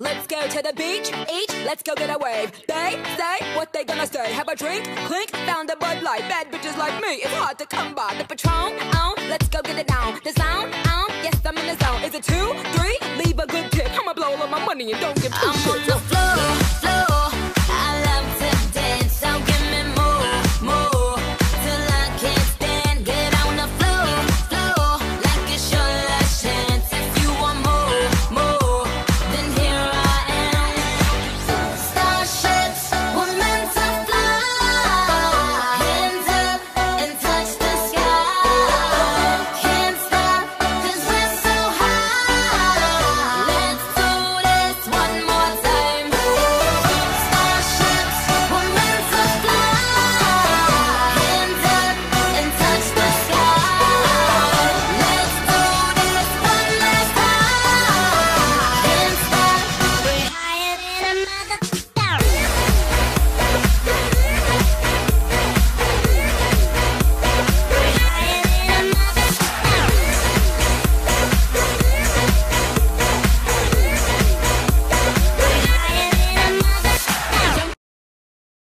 Let's go to the beach, each, let's go get a wave. They say what they gonna say. Have a drink, clink, found a Bud Light. Bad bitches like me, it's hard to come by. The Patron,